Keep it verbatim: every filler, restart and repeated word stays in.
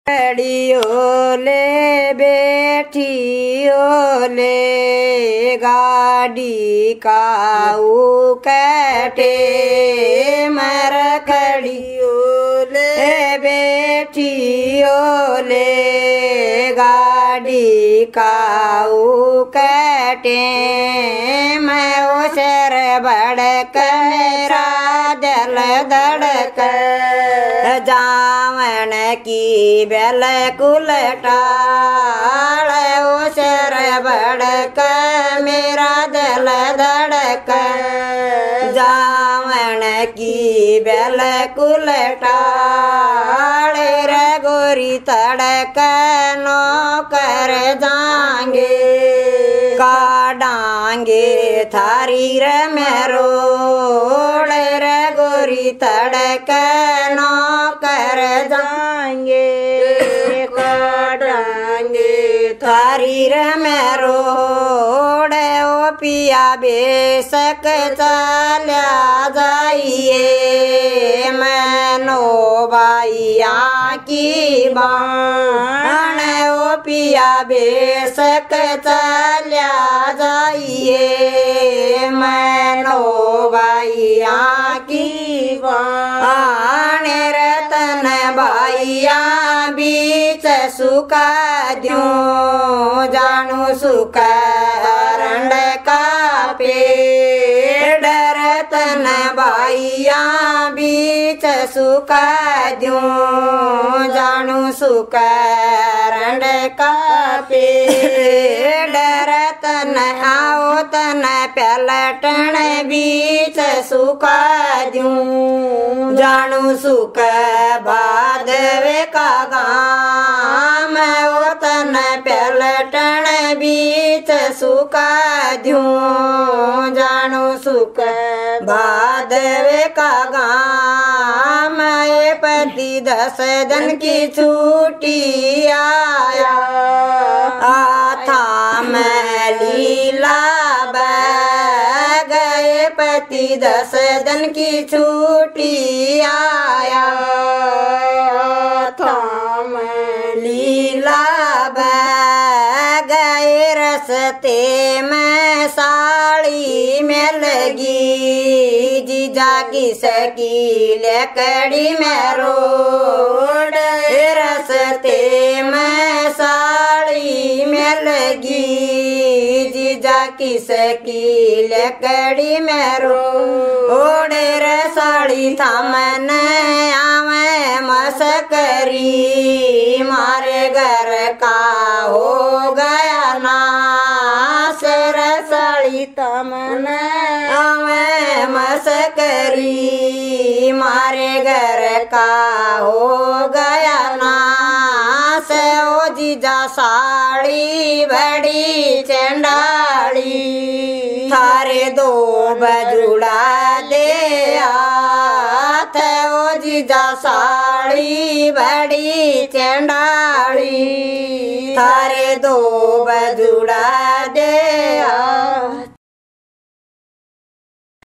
खड़ियो ले बैठियो ले गाड़ी काऊ कटे मर खड़ियो ले बैठियो ले गाड़ी काऊ कटे मैं उशर बड़क मेरा दिल धड़क जावन की बेल कुलटाल उशर बड़क मेरा दिल धड़क जावन की बेल कुलटाल रे गोरी तड़क नौकर जाएंगे काटांगे थारी रे मेरो रे गोरी तड़क नौकर जाएंगे काटांगे थारी रे मेरो ओ पिया बेशक चल्या जाइए मैनो बाइया की बाण ओ पिया बेशक चल्या जाइए मैनो बाइया की बाण रतन बाइया बीच सुका द्यूं जानू सुका रंड का पेड़ रतन बाइया बीच सुका द्यूं जानू सुका रंड का पेड़ रतन आओ तन पलटन बीच सुका द्यूं जानू सुख भादवे का गाम ओ तन पलटन बीच सुका द्यूं जानू सुख भादवे का गाम ये पति दस दिन की छुट्टी आया था मैं लीला गए पति दस दिन की छुट्टी आया था मैं लीला गए रस्ते में साड़ी में लगी जीजा की सकी लकड़ी में रोड रस्ते में साड़ी में लगी जीजा की सकी लकड़ी में रोड रे साड़ी थामन आवे मसकरी मारे घर का हो गया नास रे साड़ी थामन आवे मसकरी मारे घर का हो गया नास ओ जीजा साड़ी बड़ी चंडाली थारे दो बजुड़ा दे आथ ओ जीजा साड़ी बड़ी चंडाली थारे दो बजुड़ा दे आ